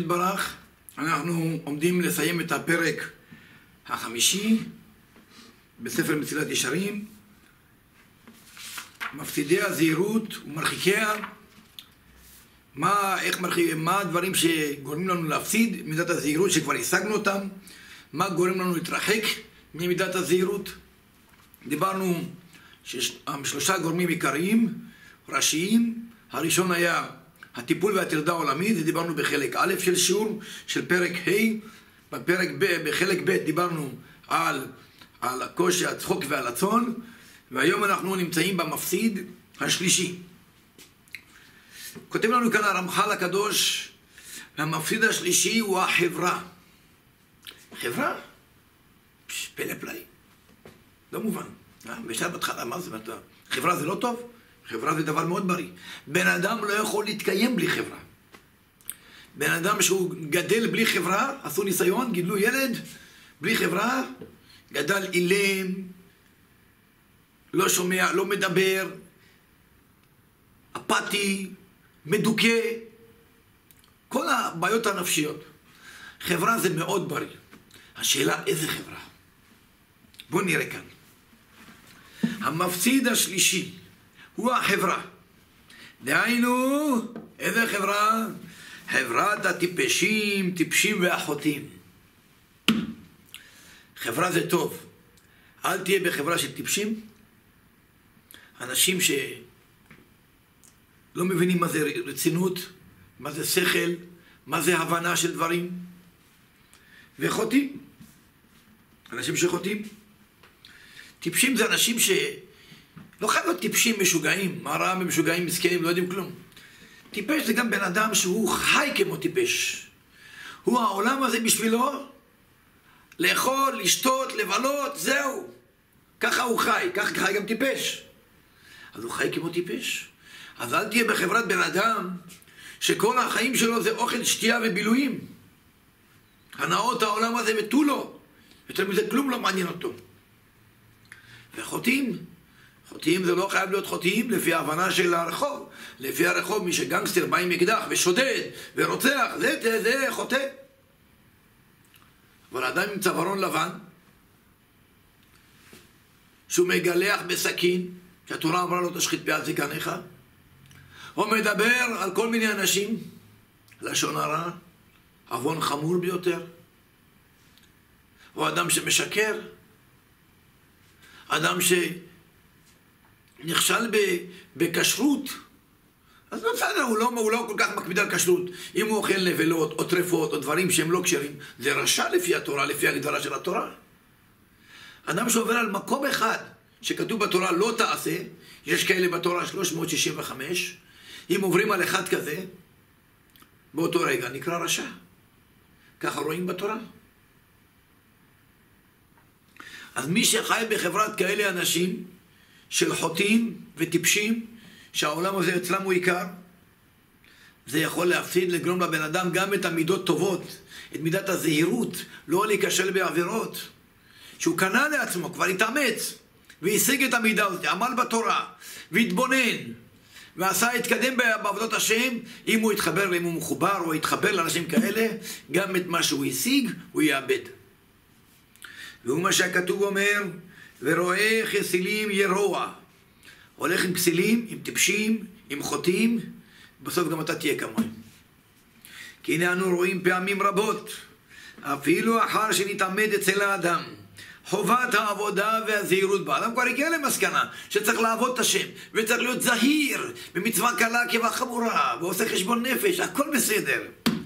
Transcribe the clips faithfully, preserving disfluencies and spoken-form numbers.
יתברך, אנחנו עומדים לסיים את הפרק החמישי בספר מצילת ישרים, מפסידי הזהירות ומרחיקיה. מה, איך מרחיק, מה הדברים שגורמים לנו להפסיד מידת הזהירות שכבר השגנו אותם, מה גורם לנו להתרחק ממידת הזהירות. דיברנו שלושה גורמים עיקריים, ראשיים. הראשון היה הטיפול והטרדה העולמית, זה דיברנו בחלק א' של שיעור, של פרק ה'. בפרק ב', בחלק ב' דיברנו על, על הקושי, הצחוק והלצון, והיום אנחנו נמצאים במפסיד השלישי. כותב לנו כאן הרמח"ל הקדוש, המפסיד השלישי הוא החברה. חברה? פלא פלאי. לא מובן. בשעה בהתחלה, מה זה? חברה זה לא טוב? חברה זה דבר מאוד בריא. בן אדם לא יכול להתקיים בלי חברה. בן אדם שהוא גדל בלי חברה, עשו ניסיון, גידלו ילד, בלי חברה, גדל אילם, לא שומע, לא מדבר, אפתי, מדוכא, כל הבעיות הנפשיות. חברה זה מאוד בריא. השאלה איזה חברה? בואו נראה כאן. המפסיד השלישי הוא החברה. דהיינו, איזה חברה? חברת הטיפשים, טיפשים ואחותים. חברה זה טוב. אל תהיה בחברה של טיפשים. אנשים שלא מבינים מה זה רצינות, מה זה שכל, מה זה הבנה של דברים. וחותים. אנשים שחותים. טיפשים זה אנשים ש... לא חייב להיות טיפשים משוגעים. מה רע במשוגעים מסכנים, לא יודעים כלום. טיפש זה גם בן אדם שהוא חי כמו טיפש. הוא העולם הזה בשבילו לאכול, לשתות, לבלות, זהו. ככה הוא חי, ככה חי גם טיפש. אז הוא חי כמו טיפש. אז אל תהיה בחברת בן אדם שכל החיים שלו זה אוכל, שתייה ובילויים. הנאות העולם הזה ותו לו. יותר מזה כלום לא מעניין אותו. וחותים. חוטאים זה לא חייב להיות חוטאים לפי ההבנה של הרחוב. לפי הרחוב, מי שגנגסטר בא עם אקדח ושודד ורוצח, זה, זה, זה חוטא. אבל אדם עם צווארון לבן, שהוא מגלח בסכין, שהתורה אמרה לו תשחית ביד זקניך, הוא מדבר על כל מיני אנשים, לשון הרע, עוון חמור ביותר. הוא אדם שמשקר, אדם ש... נכשל בכשרות, אז לא בסדר, הוא לא, הוא לא כל כך מקפיד על כשרות. אם הוא אוכל נבלות או טרפות או דברים שהם לא כשרים, זה רשע לפי התורה, לפי הגדרה של התורה. אדם שעובר על מקום אחד שכתוב בתורה לא תעשה, יש כאלה בתורה שלוש מאות שישים וחמש, אם עוברים על אחד כזה, באותו רגע נקרא רשע. ככה רואים בתורה. אז מי שחי בחברת כאלה אנשים, של חוטאים וטיפשים, שהעולם הזה אצלם הוא עיקר, זה יכול להפסיד, לגרום לבן אדם גם את המידות טובות, את מידת הזהירות, לא להיכשל בעבירות, שהוא קנה לעצמו, כבר התאמץ, והשיג את המידה הזאת, עמל בתורה, והתבונן, ועשה, התקדם בעבודות השם. אם הוא יתחבר, אם הוא מחובר, או יתחבר לאנשים כאלה, גם את מה שהוא השיג, הוא יאבד. והוא מה שהכתוב אומר, ורואה חסילים ירוע. הולך עם כסילים, עם טיפשים, עם חוטאים, בסוף גם אתה תהיה כמוהם. כי הנה אנו רואים פעמים רבות, אפילו אחר שנתעמד אצל האדם, חובת העבודה והזהירות בה. אדם כבר הגיע למסקנה שצריך לעבוד את השם, וצריך להיות זהיר, במצווה קלה כבחמורה, ועושה חשבון נפש, הכל בסדר.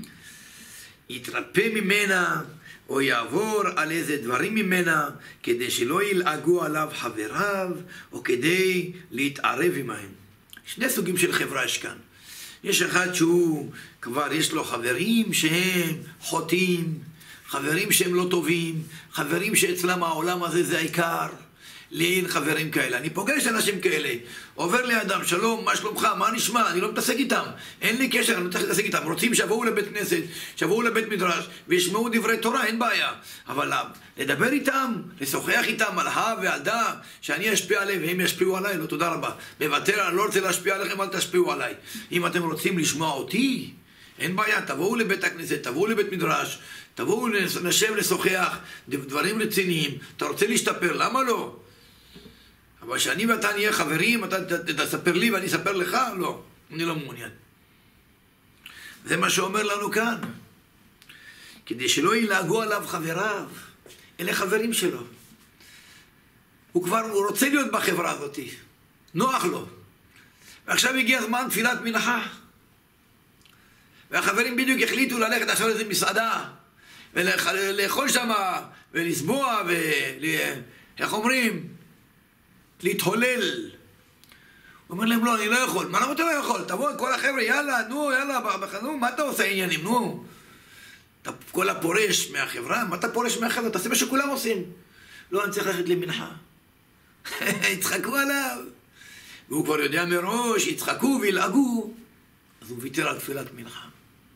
יתרפא ממנה, או יעבור על איזה דברים ממנה, כדי שלא ילעגו עליו חבריו, או כדי להתערב עמהם. שני סוגים של חברה יש כאן. יש אחד שהוא כבר יש לו חברים שהם חוטאים, חברים שהם לא טובים, חברים שאצלם העולם הזה זה העיקר. לי אין חברים כאלה. אני פוגש אנשים כאלה. עובר לידם, שלום, מה שלומך, מה נשמע? אני לא מתעסק איתם. אין לי קשר, אני לא צריך להתעסק איתם. רוצים שבואו לבית כנסת, שבואו לבית מדרש, וישמעו דברי תורה, אין בעיה. אבל לדבר איתם, לשוחח איתם על הא ועל דא, שאני אשפיע עליהם והם ישפיעו עליי, לא, תודה רבה. מוותר, אני לא רוצה להשפיע עליכם, אל תשפיעו עליי. אם אתם רוצים לשמוע אותי, אין בעיה, תבואו לבית הכנסת, תבואו לבית מדרש, תבואו נשב לשוחח, דברים רציניים, אתה רוצה להשתפר, למה לא? אבל שאני ואתה נהיה חברים, אתה תספר לי ואני אספר לך, לא, אני לא מעוניין. זה מה שאומר לנו כאן. כדי שלא ילעגו עליו חבריו, אלה חברים שלו. הוא כבר, הוא רוצה להיות בחברה הזאת, נוח לו. ועכשיו הגיע זמן תפילת מנחה. והחברים בדיוק החליטו ללכת עכשיו לאיזה מסעדה, ולאכול שם, ולסבוע, ואיך אומרים? להתהולל. הוא אומר להם, לא, אני לא יכול. מה למה אתה לא יכול? תבוא כל החבר'ה, יאללה, נו, יאללה, נו, מה אתה עושה עניינים, נו? אתה כל הפורש מהחברה, מה אתה פורש מהחברה? תעשה מה שכולם עושים. לא, אני צריך ללכת למנחה. יצחקו עליו. והוא כבר יודע מראש, יצחקו וילעגו. אז הוא ויתר על תפילת מנחה.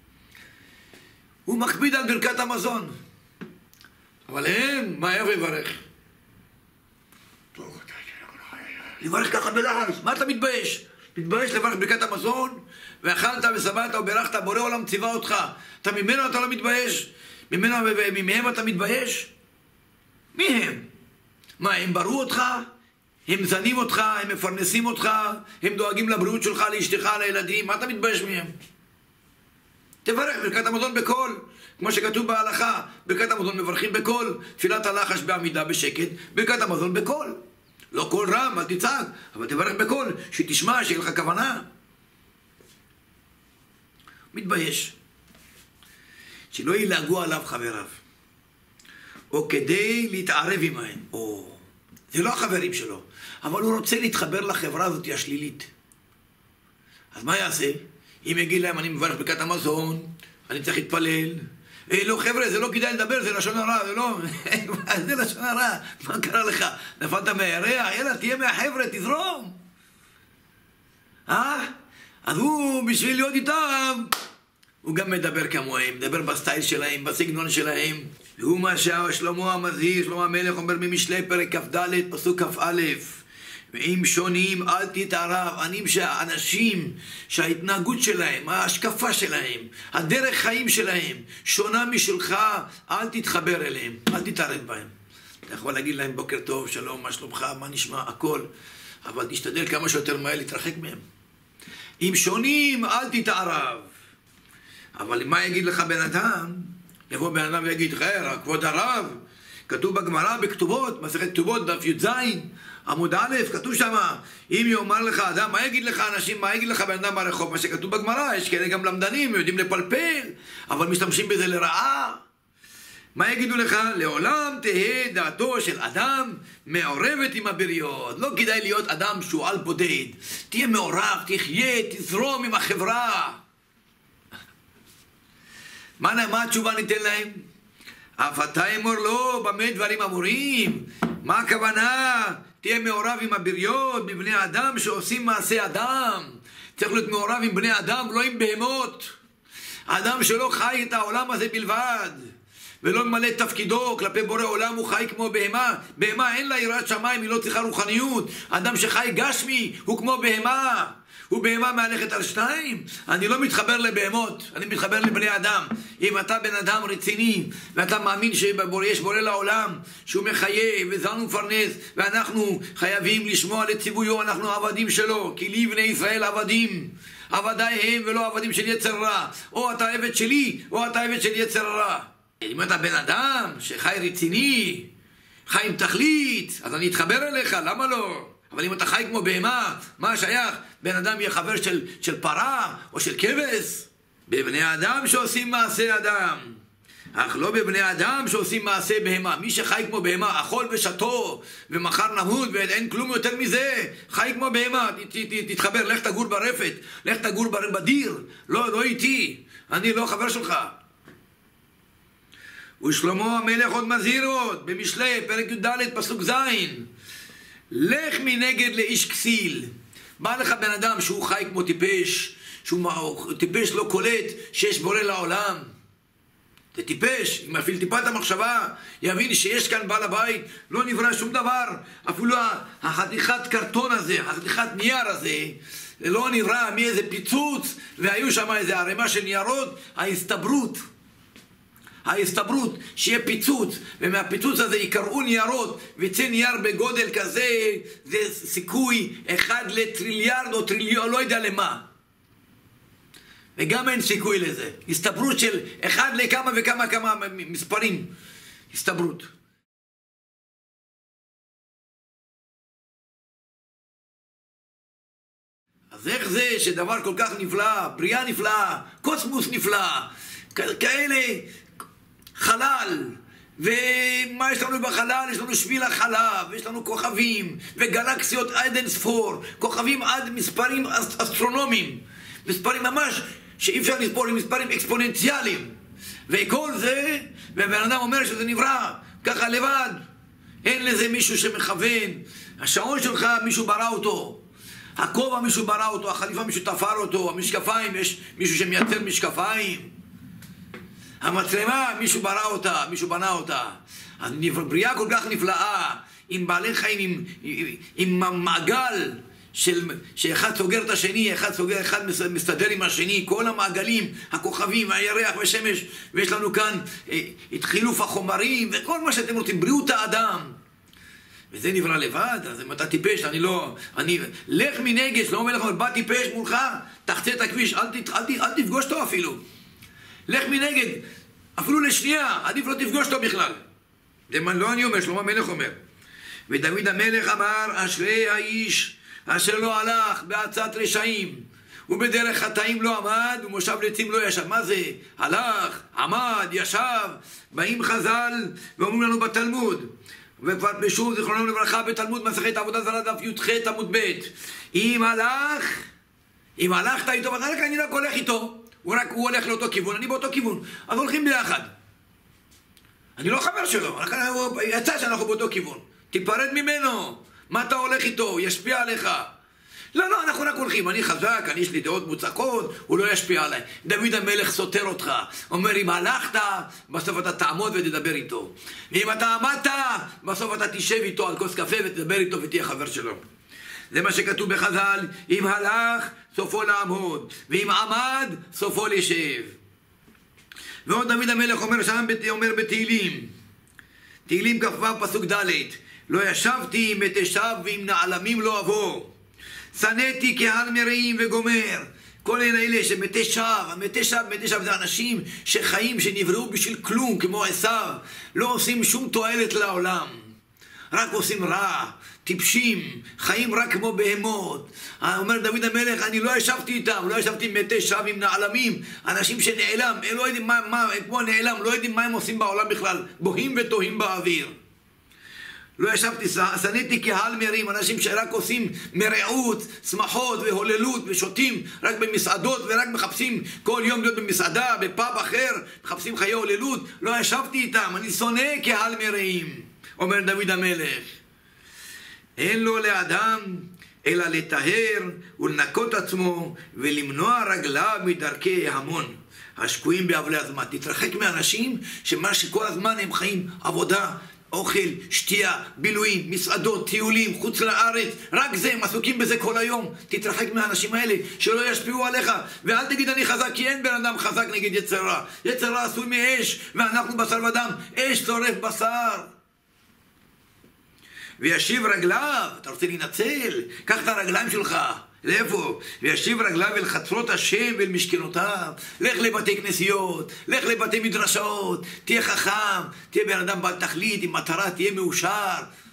הוא מקפיד על ברכת המזון. אבל הם, מה איך יברך? לברך ככה בלחש, מה אתה מתבייש? מתבייש לברך ברכת המזון, ואכלת ושבעת וברכת, בורא עולם ציווה אותך. אתה ממנו אתה לא מתבייש? ממנו וממהם אתה מתבייש? מי הם? מה, הם ברו אותך? הם זנים אותך? הם מפרנסים אותך? הם דואגים לבריאות שלך, לאשתך, לילדים? מה אתה מתבייש מהם? תברך ברכת המזון בקול, כמו שכתוב בהלכה. ברכת המזון מברכים בקול, תפילת הלחש בעמידה בשקט, ברכת המזון בקול. לא קול רם, אל תצעק, אבל תברך בקול, שתשמע, שיהיה לך כוונה. מתבייש. שלא ילעגו עליו חבריו. או כדי להתערב עמהם. או... זה לא החברים שלו, אבל הוא רוצה להתחבר לחברה הזאת השלילית. אז מה יעשה? אם יגיד להם, אני מברך ברכת המזון, אני צריך להתפלל. אה, לא חבר'ה, זה לא כדאי לדבר, זה לשון הרע, זה לא... זה לשון הרע, מה קרה לך? נפלת מהירח, יאללה, תהיה מהחבר'ה, תזרום. אה? אז הוא, בשביל להיות איתם, הוא גם מדבר כמוהם, מדבר בסטייל שלהם, בסגנון שלהם. והוא מה ששלמה המזהיר, שלמה המלך אומר במשלי פרק כ"ד, פסוק כ"א, ואם שונים אל תתערב. אני שהאנשים שההתנהגות שלהם, ההשקפה שלהם, הדרך חיים שלהם שונה משלך, אל תתחבר אליהם, אל תתערב בהם. אתה יכול להגיד להם בוקר טוב, שלום, מה שלומך, מה נשמע, הכל, אבל תשתדל כמה שיותר מהר להתרחק מהם. אם שונים אל תתערב. אבל מה יגיד לך בן אדם? יבוא בן אדם ויגיד, חיר, כבוד הרב, כתוב בגמרא בכתובות, מסכת כתובות, דף י"ז, עמוד א', כתוב שם, אם יאמר לך אדם, מה יגיד לך אנשים, מה יגיד לך בן אדם ברחוב? מה שכתוב בגמרא, יש כאלה גם למדנים, יודעים לפלפל, אבל משתמשים בזה לרעה. מה יגידו לך? לעולם תהא דעתו של אדם מעורבת עם הבריות. לא כדאי להיות אדם שהוא על בודד. תהיה מעורב, תחיה, תזרום עם החברה. מה, מה התשובה ניתן להם? אף אתה אמור לו, במה דברים אמורים? מה הכוונה? תהיה מעורב עם הבריות, בבני אדם שעושים מעשה אדם. צריך להיות מעורב עם בני אדם, לא עם בהמות. האדם שלא חי את העולם הזה בלבד, ולא ממלא את תפקידו כלפי בורא עולם, הוא חי כמו בהמה. בהמה אין לה יראת שמיים, היא לא צריכה רוחניות. אדם שחי גשמי הוא כמו בהמה. הוא בהמה מהלכת על שתיים. אני לא מתחבר לבהמות, אני מתחבר לבני אדם. אם אתה בן אדם רציני ואתה מאמין שיש בורא לעולם, שהוא מחיה וזן ומפרנס, ואנחנו חייבים לשמוע לציוויו, אנחנו עבדים שלו, כי לי בני ישראל עבדים, עבדיי הם ולא עבדים של יצר רע. או אתה עבד שלי או אתה עבד של יצר רע. אם אתה בן אדם שחי רציני, חי עם תכלית, אז אני אתחבר אליך, למה לא? אבל אם אתה חי כמו בהמה, מה שייך? בן אדם יהיה חבר של, של פרה או של כבש? בבני אדם שעושים מעשה אדם, אך לא בבני אדם שעושים מעשה בהמה. מי שחי כמו בהמה, אכול ושתו ומחר נמות ואין כלום יותר מזה, חי כמו בהמה. ת, ת, ת, תתחבר, לך תגור ברפת, לך תגור בדיר, לא, לא איתי, אני לא חבר שלך. ושלמה המלך עוד מזהיר עוד במשלי פרק י"ד פסוק ז', לך מנגד לאיש כסיל. בא לך בן אדם שהוא חי כמו טיפש, שהוא טיפש לא קולט שיש בורא לעולם. זה טיפש, אם אפילו טיפת המחשבה יבין שיש כאן בעל הבית, לא נברא שום דבר, אפילו החתיכת קרטון הזה, החתיכת נייר הזה, זה לא נברא מאיזה פיצוץ, והיו שם איזה ערימה של ניירות, ההסתברות. ההסתברות שיהיה פיצוץ, ומהפיצוץ הזה יקראו ניירות, ויצא נייר בגודל כזה, זה סיכוי אחד לטריליארד או טריליון, לא יודע למה. וגם אין סיכוי לזה. הסתברות של אחד לכמה וכמה כמה מספרים. הסתברות. אז איך זה שדבר כל כך נפלא, בריאה נפלאה, קוסמוס נפלא, כאלה חלל, ומה יש לנו בחלל? יש לנו שביל החלב, יש לנו כוכבים, וגלקסיות עד אין ספור, כוכבים עד מספרים אסטרונומיים, מספרים ממש שאי אפשר לספור, עם מספרים אקספוננציאליים, וכל זה, והבן אדם אומר שזה נברא ככה לבד, אין לזה מישהו שמכוון, השעון שלך מישהו ברא אותו, הכובע מישהו ברא אותו, החליפה מישהו תפר אותו, המשקפיים, יש מישהו שמייצר משקפיים, המצלמה מישהו ברא אותה, מישהו בנה אותה. אז בריאה כל כך נפלאה, עם בעלי חיים, עם, עם, עם מעגל של, שאחד סוגר את השני, אחד סוגר, אחד מסתדר עם השני, כל המעגלים, הכוכבים, הירח ושמש, ויש לנו כאן את חילוף החומרים וכל מה שאתם רוצים, בריאות האדם. וזה נברא לבד, אז אם אתה טיפש, אני לא... אני... לך מנגד, שלמה המלך אומר, בא טיפש מולך, תחצה את הכביש, אל, ת, אל, ת, אל תפגוש אותו אפילו. לך מנגד, אפילו לשנייה, עדיף לא תפגוש אותו בכלל. זה לא אני אומר, שלמה המלך אומר. ודוד המלך אמר, אשרי האיש אשר לא הלך בעצת רשעים, ובדרך חטאים לא עמד, ומושב לצים לא ישב. מה זה? הלך, עמד, ישב. באים חז"ל ואומרים לנו בתלמוד, וכבר בשוב זיכרונם לברכה בתלמוד מסכת עבודה זרה דף י"ח עמוד ב', אם הלך, אם הלכת איתו בחלק, אני רק הולך איתו, הוא רק הוא הולך לאותו כיוון, אני באותו כיוון, אז הולכים ביחד. אני לא חבר שלו, רק הוא יצא שאנחנו באותו כיוון. תיפרד ממנו, מה אתה הולך איתו, ישפיע עליך. לא, לא, אנחנו רק הולכים, אני חזק, אני יש לי דעות מוצקות, הוא לא ישפיע עליי. דוד המלך סותר אותך, אומר, אם הלכת, בסוף אתה תעמוד ותדבר איתו. ואם אתה עמדת, בסוף אתה תשב איתו על כוס קפה ותדבר איתו ותהיה חבר שלו. זה מה שכתוב בחז"ל, אם הלך, סופו לעמוד, ואם עמד, סופו לשב. ועוד דוד המלך אומר שם, אומר בתהילים, תהילים כ"ו פסוק ד', לא ישבתי עם מתשב ועם נעלמים לא אבוא. שנאתי קהל מרעים וגומר. כל אלה אלה שמתי שווא, מתי שווא, מתי שווא זה אנשים שחיים, שנבראו בשביל כלום, כמו עשיו, לא עושים שום תועלת לעולם, רק עושים רע, טיפשים, חיים רק כמו בהמות. אומר דוד המלך, אני לא ישבתי איתם, לא ישבתי עם מתי שווא, עם נעלמים, אנשים שנעלם, הם לא יודעים מה, מה, הם כמו נעלם, לא יודעים מה הם עושים בעולם בכלל, בוהים ותוהים באוויר. לא ישבתי, שנאתי קהל מרעים, אנשים שרק עושים מרעות, שמחות והוללות ושותים רק במסעדות ורק מחפשים כל יום להיות במסעדה, בפאב אחר, מחפשים חיי הוללות. לא ישבתי איתם, אני שונא קהל מרעים, אומר דוד המלך. אין לו לאדם אלא לטהר ולנקות עצמו ולמנוע רגליו מדרכי המון השקועים בעבלי הזמן. תתרחק מאנשים שמה שכל הזמן הם חיים עבודה, אוכל, שתייה, בילויים, מסעדות, טיולים, חוץ לארץ, רק זה, הם עסוקים בזה כל היום. תתרחק מהאנשים האלה שלא ישפיעו עליך, ואל תגיד אני חזק, כי אין בן אדם חזק נגד יצר רע. יצר רע עשוי מאש, ואנחנו בשר ודם, אש שורף בשר. וישיב רגליו, אתה רוצה להינצל? קח את הרגליים שלך, לאיפה? וישיב רגליו אל חצרות השם ואל משכנותיו. לך לבתי כנסיות, לך לבתי מדרשות, תהיה חכם, תהיה בן אדם בעל תכלית, עם מטרה, תהיה מאושר.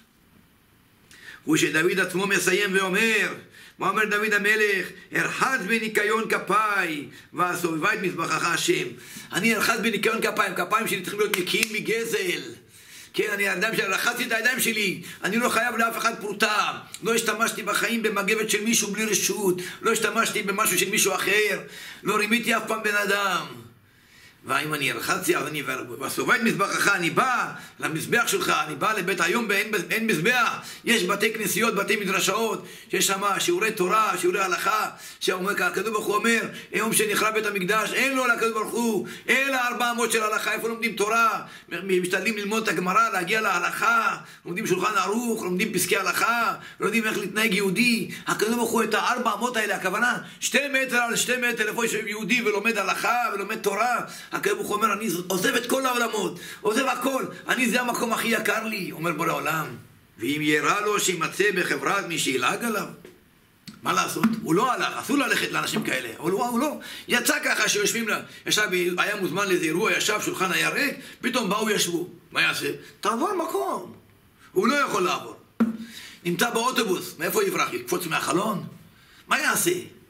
ושדוד עצמו מסיים ואומר, מה אומר דוד המלך? ארחץ בניקיון כפיי ואסובבה את מזבחך השם. אני ארחץ בניקיון כפיים, כפיים שלי צריכים להיות נקיים מגזל. כן, אני האדם שרחצתי את הידיים שלי, אני לא חייב לאף אחד פרוטה, לא השתמשתי בחיים במגבת של מישהו בלי רשות, לא השתמשתי במשהו של מישהו אחר, לא רימיתי אף פעם בן אדם. ואם אני רחצתי, אז אני בסובה את מזבחך, אני בא למזבח שלך, אני בא לבית היום, אין, אין מזבח, יש בתי כנסיות, בתי מדרשאות, שיש שם שיעורי תורה, שיעורי הלכה, שהקדוש ברוך הוא אומר, היום שנחרב בית המקדש, אין לו לקדוש ברוך הוא, אלא ארבע אמות של הלכה, איפה לומדים תורה, משתדלים ללמוד את הגמרא, להגיע להלכה, לומדים שולחן ערוך, לומדים פסקי הלכה, לומדים איך להתנהג יהודי, הקדוש ברוך הוא את הארבע אמות האלה, הכוונה, שתי מטר על שתי מטר, איפה יש יהודי ולומד הלכה ולומד תורה, הקדוש ברוך הוא אומר, אני עוזב את כל העולמות, עוזב הכל, אני זה המקום הכי יקר לי, אומר בורא עולם. ואם יראה לו שימצא בחברת מי שילעג עליו, מה לעשות? הוא לא הלך, אסור ללכת לאנשים כאלה, אבל הוא, הוא לא, יצא ככה שיושבים לה, ישב, היה מוזמן לאיזה אירוע, ישב, שולחן היה ריק, פתאום באו ישבו, מה יעשה? תעבור מקום, הוא לא יכול לעבור. נמצא באוטובוס, מאיפה יברח? יקפוץ מהחלון? מה יעשה?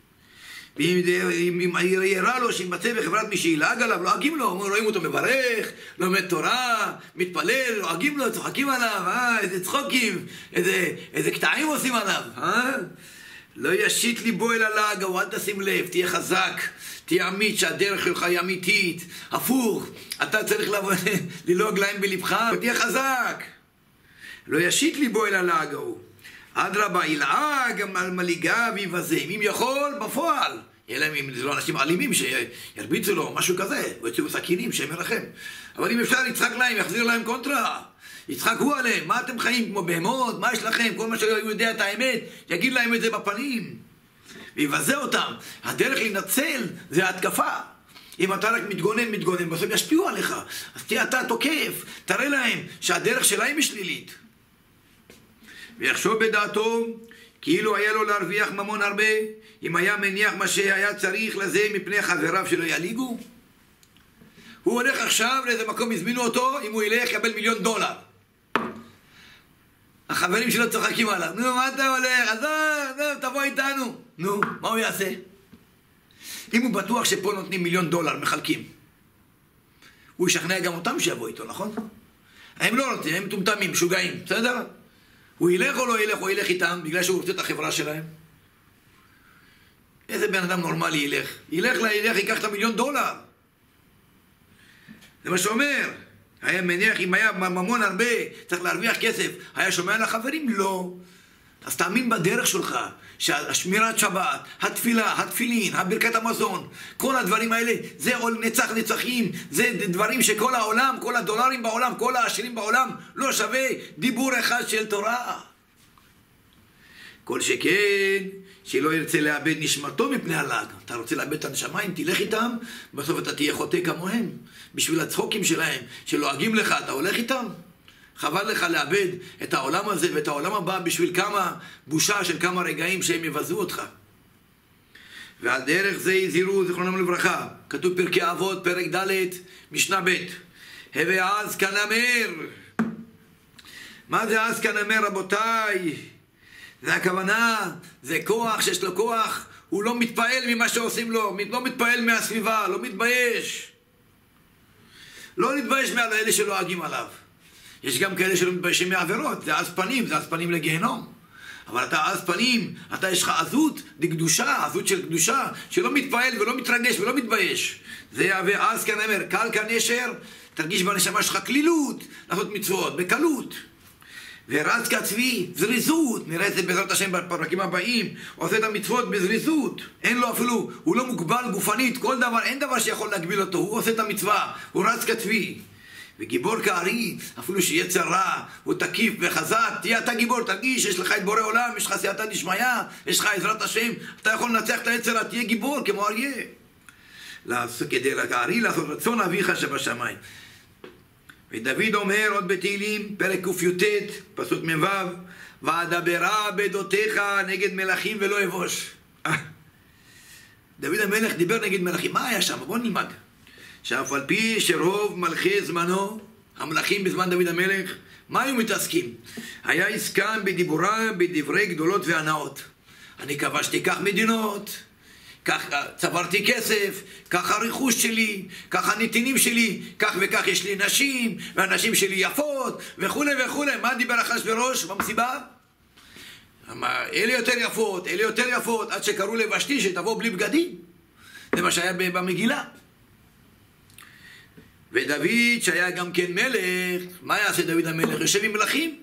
ואם יראה לו שימצא בחברת מי שילעג עליו, לועגים לו, רואים אותו מברך, לומד תורה, מתפלל, לועגים לו, צוחקים עליו, אה, איזה צחוקים, איזה, איזה קטעים עושים עליו, אה? לא ישית ליבו אל הלעג, או אל תשים לב, תהיה חזק, תהיה אמיץ, שהדרך שלך היא אמיתית, הפוך, אתה צריך ללעוג להם בלבך, ותהיה חזק. לא ישית ליבו אל הלעג ההוא. אדרבה, ילעג על מליגה ויבזה, אם יכול, בפועל. יהיה להם, אם זה לא אנשים אלימים שירביצו לו, משהו כזה, או יצאו סכינים שהם מרחם. אבל אם אפשר, יצחק להם, יחזיר להם קונטרה. יצחקו עליהם, מה אתם חיים כמו בהמות, מה יש לכם, כל מה שהוא יודע את האמת, יגיד להם את זה בפנים. ויבזה אותם. הדרך לנצל זה ההתקפה. אם אתה רק מתגונן, מתגונן, בסוף ישפיעו עליך. אז תהיה אתה תוקף, תראה להם שהדרך שלהם היא שלילית. ויחשוב בדעתו, כאילו היה לו להרוויח ממון הרבה, אם היה מניח מה שהיה צריך לזה מפני חבריו שלא יליגו. הוא הולך עכשיו לאיזה מקום, הזמינו אותו, אם הוא ילך יקבל מיליון דולר. החברים שלו צוחקים עליו, נו, מה אתה הולך? עזוב, עזוב, תבוא איתנו. נו, מה הוא יעשה? אם הוא בטוח שפה נותנים מיליון דולר, מחלקים. הוא ישכנע גם אותם שיבוא איתו, נכון? הם לא רוצים, הם מטומטמים, משוגעים, בסדר? הוא ילך או לא ילך, הוא ילך איתם, בגלל שהוא רוצה את החברה שלהם. איזה בן אדם נורמלי ילך? ילך לה, ילך, ייקח את המיליון דולר. זה מה שאומר. היה מניח, אם היה ממון הרבה, צריך להרוויח כסף. היה שומע לחברים? לא. אז תאמין בדרך שלך, שהשמירת שבת, התפילה, התפילין, הברכת המזון, כל הדברים האלה, זה עול נצח נצחים, זה דברים שכל העולם, כל הדולרים בעולם, כל העשירים בעולם, לא שווה דיבור אחד של תורה. כל שכן, שלא ירצה לאבד נשמתו מפני הלעג. אתה רוצה לאבד את הנשמה, אם תלך איתם, בסוף אתה תהיה חוטא כמוהם. בשביל הצחוקים שלהם, שלועגים לך, אתה הולך איתם? חבל לך לאבד את העולם הזה ואת העולם הבא בשביל כמה בושה של כמה רגעים שהם יבזו אותך. ועל דרך זה יזירו זיכרונם לברכה. כתוב פרקי אבות, פרק ד', משנה ב'. הווה אז כנמר. מה זה אז כנמר, רבותיי? זה הכוונה, זה כוח שיש לו כוח, הוא לא מתפעל ממה שעושים לו, לא מתפעל מהסביבה, לא מתבייש. לא מתבייש מעל אלה שלועגים עליו. יש גם כאלה שלא מתביישים מעבירות, זה אז פנים, זה אז פנים לגיהנום. אבל אתה אז פנים, אתה יש לך עזות לקדושה, עזות של קדושה, שלא מתפעל ולא מתרגש ולא מתבייש. זה יהווה אז כנמר, קל כנשר, תרגיש בנשמה שלך כלילות, לעשות מצוות, בקלות. ורץ כצבי, זריזות, נראה את זה בעזרת השם בפרקים הבאים, עושה את המצוות בזריזות, אין לו אפילו, הוא לא מוגבל גופנית, כל דבר, אין דבר שיכול להגביל אותו, הוא עושה את המצווה, הוא רץ כצבי. וגיבור כארי, אפילו שיהיה צרה, הוא תקיף וחזק, תהיה אתה גיבור, תרגיש, יש לך את בורא עולם, יש לך סייעתא דשמיא, יש לך עזרת השם, אתה יכול לנצח את היצר, תהיה גיבור כמו אריה. כדי לכארי לעשות רצון אביך שבשמיים. ודוד אומר עוד בתהילים, פרק קי"ט, פסוק מ"ו, ואדברה בדותיך נגד מלכים ולא אבוש. דוד המלך דיבר נגד מלכים, מה היה שם? בואו נלמד. שאף על פי שרוב מלכי זמנו, המלכים בזמן דוד המלך, מה היו מתעסקים? היה עסקם בדיבורה, בדברי גדולות והנאות. אני כבשתי כך מדינות, כך צברתי כסף, כך הרכוש שלי, כך הנתינים שלי, כך וכך יש לי נשים, והנשים שלי יפות, וכו' וכו'. מה דיבר אחשוורוש במסיבה? אלה יותר יפות, אלה יותר יפות, עד שקראו לבשתי שתבוא בלי בגדים. זה מה שהיה במגילה. ודוד שהיה גם כן מלך, מה יעשה דוד המלך? יושב עם מלכים.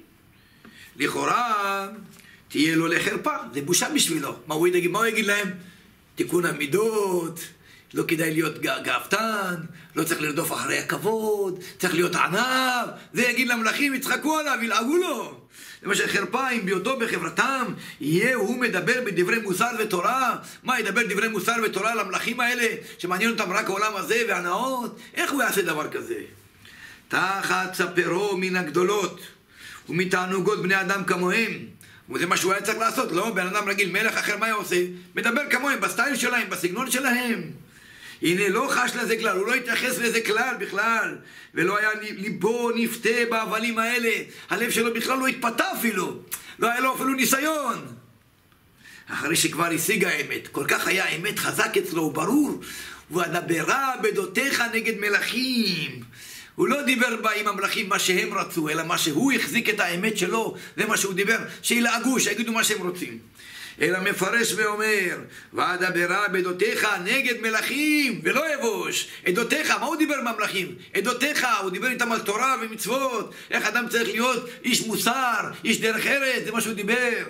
לכאורה תהיה לו לחרפה, זה בושה בשבילו. מה הוא יגיד, מה הוא יגיד להם? תיקון המידות, לא כדאי להיות גאוותן, לא צריך לרדוף אחרי הכבוד, צריך להיות ענב. זה יגיד למלכים, יצחקו עליו, ילעגו לו. למשל חרפה, אם בהיותו בחברתם יהיה הוא מדבר בדברי מוסר ותורה. מה ידבר דברי מוסר ותורה למלכים האלה שמעניין אותם רק העולם הזה והנאות? איך הוא יעשה דבר כזה? תחת ספרו מן הגדולות ומתענוגות בני אדם כמוהם. וזה מה שהוא היה צריך לעשות, לא? בן אדם רגיל, מלך אחר, מה הוא עושה? מדבר כמוהם, בסטייל שלהם, בסגנון שלהם. הנה, לא חש לזה כלל, הוא לא התייחס לזה כלל בכלל, ולא היה ליבו נפתה בהבלים האלה. הלב שלו בכלל לא התפתה אפילו, לא היה לו אפילו ניסיון. אחרי שכבר השיג האמת, כל כך היה האמת חזק אצלו, הוא ברור, ואדברה בדותיך נגד מלכים. הוא לא דיבר בה עם המלכים מה שהם רצו, אלא מה שהוא החזיק את האמת שלו, זה מה שהוא דיבר, שילעגו, שיגידו מה שהם רוצים. אלא מפרש ואומר, ואדברה בדותיך נגד מלכים ולא יבוש. עדותיך, מה הוא דיבר עם המלכים? עדותיך, הוא דיבר איתם על תורה ומצוות, איך אדם צריך להיות איש מוסר, איש דרך ארץ, זה מה שהוא דיבר.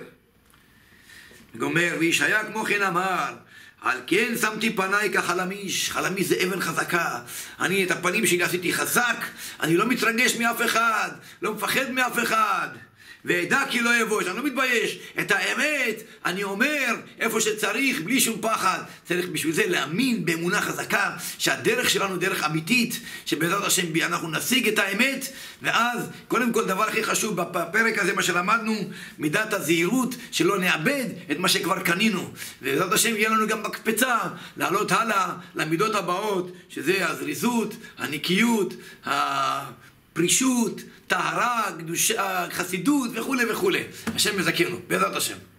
הוא אומר, וישעיה כמו כן אמר, על כן שמתי פניי כחלמיש. חלמיש זה אבן חזקה. אני את הפנים שלי עשיתי חזק, אני לא מתרגש מאף אחד, לא מפחד מאף אחד. וידע כי לא יבוש, אני לא מתבייש. את האמת אני אומר איפה שצריך, בלי שום פחד. צריך בשביל זה להאמין באמונה חזקה שהדרך שלנו דרך אמיתית, שבעזרת השם אנחנו נשיג את האמת. ואז קודם כל דבר הכי חשוב בפרק הזה מה שלמדנו, מידת הזהירות, שלא נאבד את מה שכבר קנינו. ובעזרת השם יהיה לנו גם מקפצה לעלות הלאה למידות הבאות, שזה הזריזות, הנקיות, הפרישות, טהרה, קדושה, חסידות וכו' וכו'. השם מזכרנו, בעזרת השם.